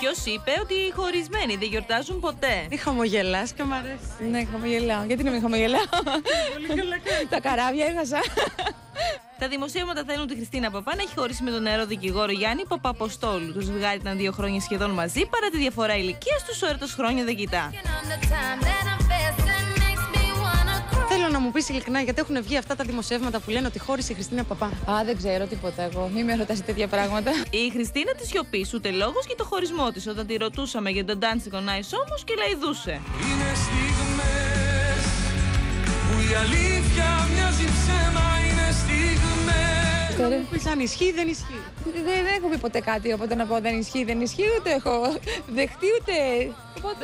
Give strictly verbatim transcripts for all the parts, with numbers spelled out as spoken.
Ποιος είπε ότι οι χωρισμένοι δεν γιορτάζουν ποτέ? Μη χαμογελάς και μ' αρέσει. Ναι, χαμογελάω. Γιατί να μην χαμογελάω? Τα καράβια έχασα. Τα δημοσίευματα θέλουν τη Χριστίνα Παπά να έχει χωρίσει με τον νεαρό δικηγόρο Γιάννη Παπαποστόλου. Το ζευγάρι ήταν δύο χρόνια σχεδόν μαζί, παρά τη διαφορά ηλικίας τους, ο έρωτας χρόνια δεν κοιτά. Θέλω να μου πεις ειλικρινά, γιατί έχουν βγει αυτά τα δημοσιεύματα που λένε ότι χώρισε η Χριστίνα Παπά. Α, δεν ξέρω τίποτα εγώ. Μην με ρωτάς τέτοια πράγματα. Η Χριστίνα τη σιωπής, ούτε λόγος για το χωρισμό της, όταν τη ρωτούσαμε για τον Dancing on Ice όμως και λαϊδούσε. Είναι στιγμές που η αλήθεια μοιάζει ψέμα, είναι στιγμές. Θέλω να μου πεις αν ισχύει ή δεν ισχύει. Δεν, δεν έχω πει ποτέ κάτι, οπότε να πω δεν ισχύει, δεν ισχύει, ούτε έχω δεχτεί ούτε. Οπότε...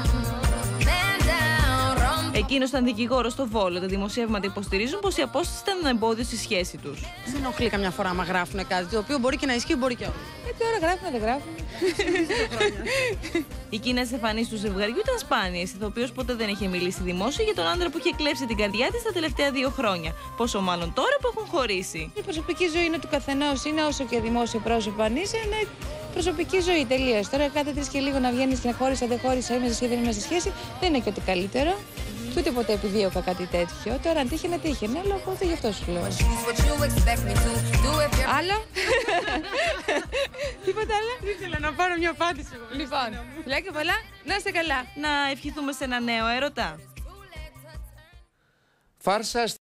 Εκείνος ήταν δικηγόρος στο Βόλο. Τα δημοσιεύματα υποστηρίζουν πως η απόσταση ήταν ένα εμπόδιο στη σχέση τους. Σε ενοχλεί καμιά φορά άμα γράφουν κάτι το οποίο μπορεί και να ισχύει, μπορεί και όχι. Ε, τώρα γράφουν, δεν γράφουν. Οι κοινές εμφανίσεις του ζευγαριού ήταν σπάνιες. Η ηθοποιός ποτέ δεν είχε μιλήσει δημόσια για τον άντρα που είχε κλέψει την καρδιά της τα τελευταία δύο χρόνια. Πόσο μάλλον τώρα που έχουν χωρίσει. Η προσωπική ζωή είναι του καθενός, είναι όσο και δημόσιο πρόσωπο αν είσαι, είναι προσωπική ζωή τελείως. Τώρα κάθε τρεις και λίγο να βγαίνεις και να χώρισα, δεν χώρισα, είμαι σε σχέση, δεν είμαι σε σχέση, δεν είναι και ότι καλύτερο. Και ούτε ποτέ επιδίωκα κάτι τέτοιο. Τώρα αν τύχε να τύχε, ναι, αλλά οπότε γι' αυτό σου λέω. Άλλο? Τίποτα άλλο? Ήθελα να πάρω μια απάντηση. Λοιπόν, φιλάκια πολλά, να είστε καλά. Να ευχηθούμε σε ένα νέο έρωτα. Φάρσα.